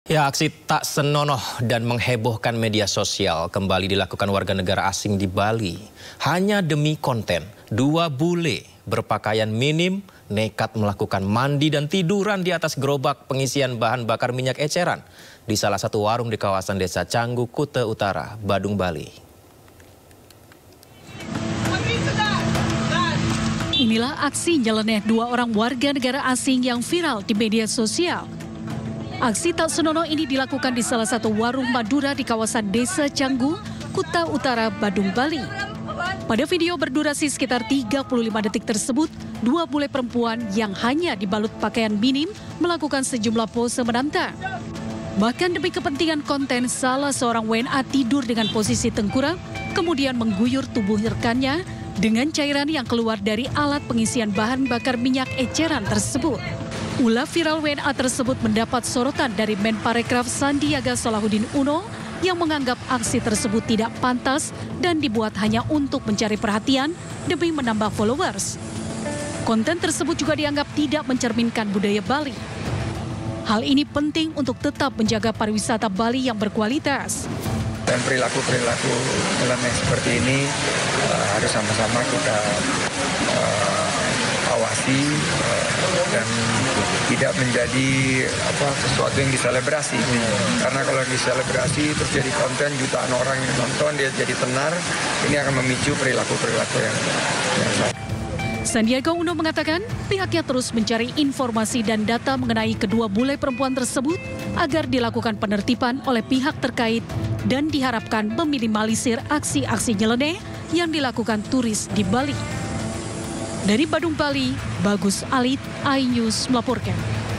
Ya, aksi tak senonoh dan menghebohkan media sosial kembali dilakukan warga negara asing di Bali. Hanya demi konten, dua bule berpakaian minim nekat melakukan mandi dan tiduran di atas gerobak pengisian bahan bakar minyak eceran di salah satu warung di kawasan Desa Canggu, Kuta Utara, Badung, Bali. Inilah aksi nyeleneh dua orang warga negara asing yang viral di media sosial. Aksi tak senonoh ini dilakukan di salah satu warung Madura di kawasan Desa Canggu, Kuta Utara, Badung, Bali. Pada video berdurasi sekitar 35 detik tersebut, dua bule perempuan yang hanya dibalut pakaian minim melakukan sejumlah pose menantang. Bahkan demi kepentingan konten, salah seorang WNA tidur dengan posisi tengkurap, kemudian mengguyur tubuh rekannya dengan cairan yang keluar dari alat pengisian bahan bakar minyak eceran tersebut. Ulah viral WNA tersebut mendapat sorotan dari Menparekraf Sandiaga Salahuddin Uno yang menganggap aksi tersebut tidak pantas dan dibuat hanya untuk mencari perhatian demi menambah followers. Konten tersebut juga dianggap tidak mencerminkan budaya Bali. Hal ini penting untuk tetap menjaga pariwisata Bali yang berkualitas. Dan perilaku-perilaku nyeleneh seperti ini harus sama-sama kita awasi dan tidak menjadi sesuatu yang diselebrasi. Karena kalau diselebrasi terus jadi konten, jutaan orang yang nonton, dia jadi tenar, ini akan memicu perilaku-perilaku yang salah. Sandiaga Uno mengatakan pihaknya terus mencari informasi dan data mengenai kedua bule perempuan tersebut agar dilakukan penertiban oleh pihak terkait dan diharapkan meminimalisir aksi-aksi nyeleneh yang dilakukan turis di Bali. Dari Badung, Bali, Bagus Alit, iNews melaporkan.